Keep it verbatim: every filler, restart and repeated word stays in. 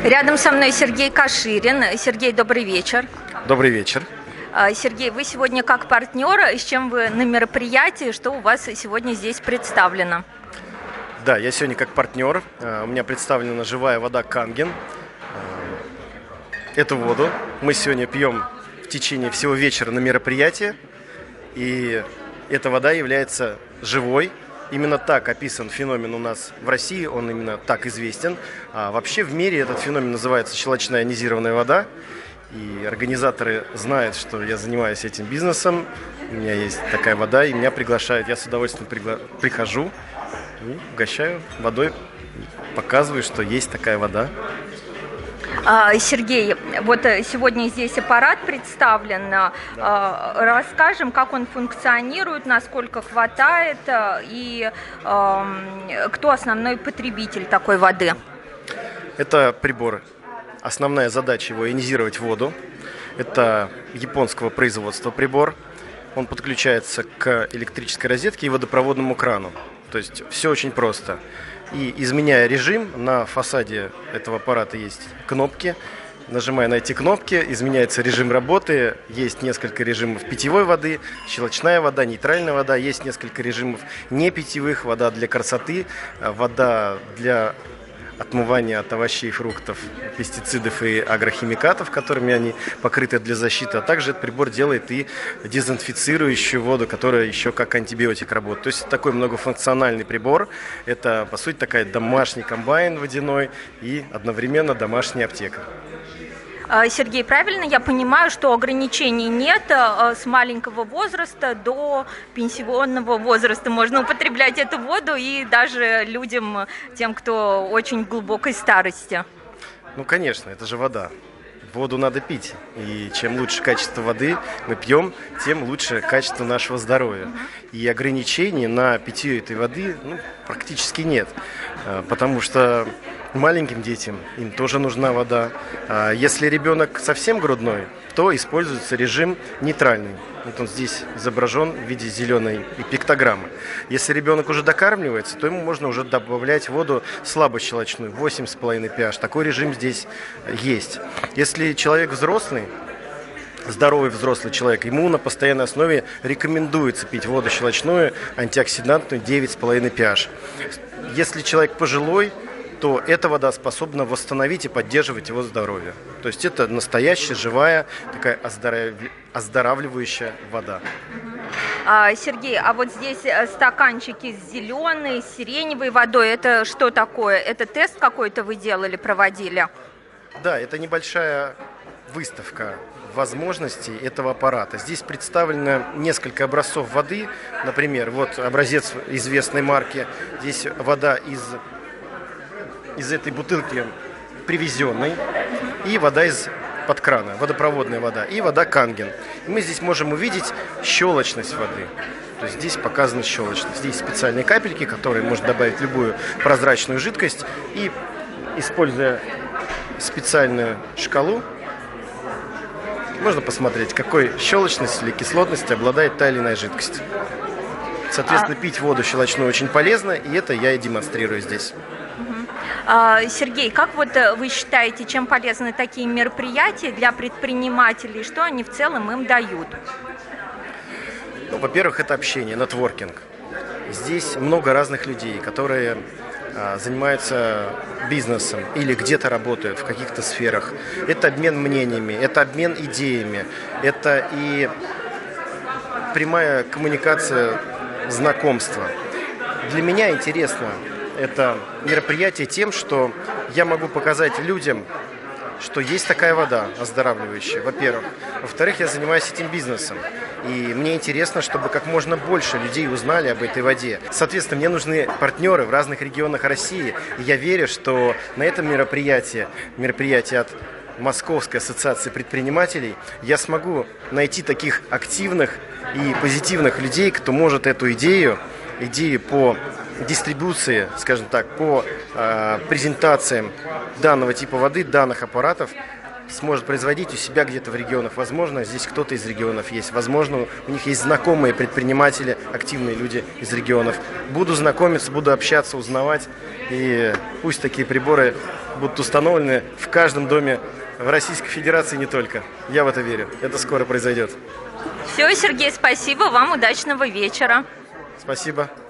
Рядом со мной Сергей Каширин. Сергей, добрый вечер. Добрый вечер. Сергей, вы сегодня как партнер, с чем вы на мероприятии, что у вас сегодня здесь представлено? Да, я сегодня как партнер. У меня представлена живая вода Канген. Эту воду мы сегодня пьем в течение всего вечера на мероприятии. И эта вода является живой. Именно так описан феномен у нас в России, он именно так известен. А вообще в мире этот феномен называется щелочная ионизированная вода. И организаторы знают, что я занимаюсь этим бизнесом. У меня есть такая вода, и меня приглашают. Я с удовольствием пригла... прихожу и угощаю водой, показываю, что есть такая вода. Сергей, вот сегодня здесь аппарат представлен. Да. Расскажем, как он функционирует, насколько хватает и кто основной потребитель такой воды. Это прибор. Основная задача его — ионизировать воду. Это японского производства прибор. Он подключается к электрической розетке и водопроводному крану. То есть все очень просто. И изменяя режим, на фасаде этого аппарата есть кнопки. Нажимая на эти кнопки, изменяется режим работы. Есть несколько режимов питьевой воды, щелочная вода, нейтральная вода. Есть несколько режимов не питьевых: вода для красоты, вода для отмывания от овощей, фруктов, пестицидов и агрохимикатов, которыми они покрыты для защиты. А также этот прибор делает и дезинфицирующую воду, которая еще как антибиотик работает. То есть это такой многофункциональный прибор. Это, по сути, такая домашний комбайн водяной и одновременно домашняя аптека. Сергей, правильно я понимаю, что ограничений нет, с маленького возраста до пенсионного возраста можно употреблять эту воду, и даже людям, тем, кто очень в глубокой старости? Ну, конечно, это же вода. Воду надо пить, и чем лучше качество воды мы пьем, тем лучше качество нашего здоровья. И ограничений на питье этой воды ну, практически нет, потому что маленьким детям им тоже нужна вода. Если ребенок совсем грудной, то используется режим нейтральный. Вот он здесь изображен в виде зеленой пиктограммы. Если ребенок уже докармливается, то ему можно уже добавлять воду слабощелочную, восемь с половиной pH. Такой режим здесь есть. Если человек взрослый, здоровый взрослый человек, ему на постоянной основе рекомендуется пить воду щелочную, антиоксидантную, девять с половиной pH. Если человек пожилой, то эта вода способна восстановить и поддерживать его здоровье. То есть это настоящая, живая, такая оздоравливающая вода. Сергей, а вот здесь стаканчики с зеленой, с сиреневой водой, это что такое? Это тест какой-то вы делали, проводили? Да, это небольшая выставка возможностей этого аппарата. Здесь представлено несколько образцов воды. Например, вот образец известной марки. Здесь вода из... из этой бутылки привезенной, и вода из-под крана, водопроводная вода, и вода Канген. И мы здесь можем увидеть щелочность воды. То есть здесь показана щелочность. Здесь специальные капельки, которые можно добавить в любую прозрачную жидкость, и, используя специальную шкалу, можно посмотреть, какой щелочностью или кислотностью обладает та или иная жидкость. Соответственно, пить воду щелочную очень полезно, и это я и демонстрирую здесь. Сергей, как вот вы считаете, чем полезны такие мероприятия для предпринимателей, что они в целом им дают? Ну, во-первых, это общение, нетворкинг. Здесь много разных людей, которые а, занимаются бизнесом или где-то работают в каких-то сферах. Это обмен мнениями, это обмен идеями, это и прямая коммуникация, знакомства. Для меня интересно это мероприятие тем, что я могу показать людям, что есть такая вода оздоравливающая, во-первых. Во-вторых, я занимаюсь этим бизнесом. И мне интересно, чтобы как можно больше людей узнали об этой воде. Соответственно, мне нужны партнеры в разных регионах России. И я верю, что на этом мероприятии, мероприятии от Московской ассоциации предпринимателей, я смогу найти таких активных и позитивных людей, кто может эту идею, идею по дистрибуции, скажем так, по э, презентациям данного типа воды, данных аппаратов, сможет производить у себя где-то в регионах. Возможно, здесь кто-то из регионов есть. Возможно, у них есть знакомые предприниматели, активные люди из регионов. Буду знакомиться, буду общаться, узнавать. И пусть такие приборы будут установлены в каждом доме в Российской Федерации, не только. Я в это верю. Это скоро произойдет. Все, Сергей, спасибо. Вам удачного вечера. Спасибо.